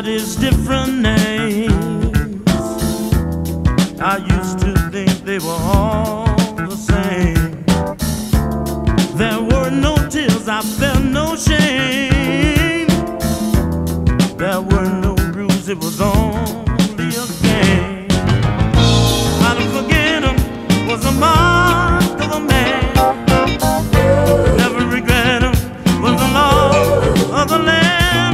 these different names. I used to think they were all the same. There were no tears, I felt no shame. There were no rules, it was only a game. How to forget him was a mark of a man. Never regret him was the law of the land.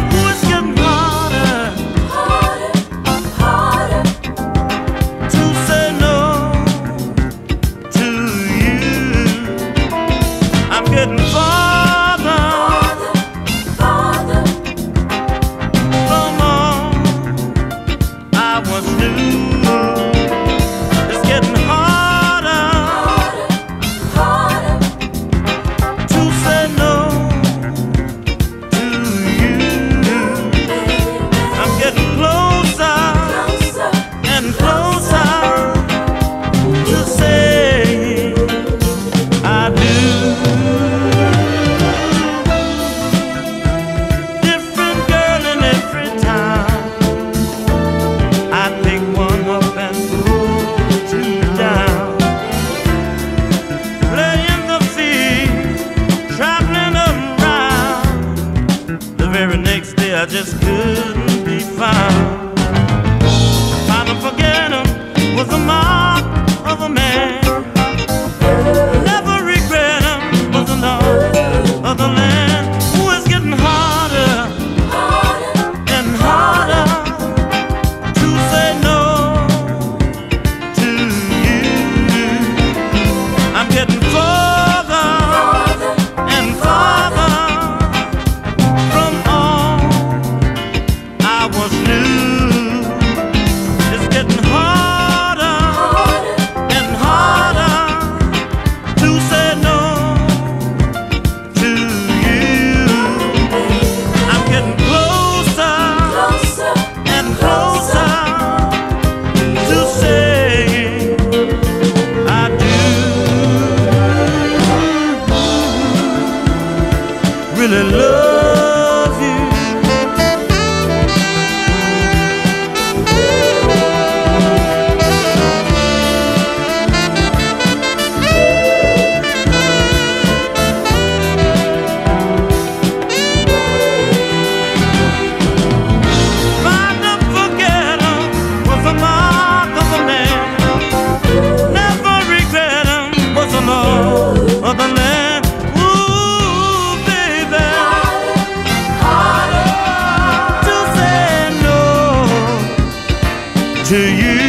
Getting farther, farther from all I once knew. It's getting harder, harder to say no to you. I'm getting closer, and closer to say I do. Very next day I just couldn't be found. Trying to forget him was the mark of a man. Never regret him was the law of the land. Ooh, it's getting harder, and harder to say no to you. I'm getting farther, and farther was new. It's getting harder, and harder to say no to you. I'm getting closer, and closer to say I do really love you. Of the land, ooh, baby, harder to say no to you.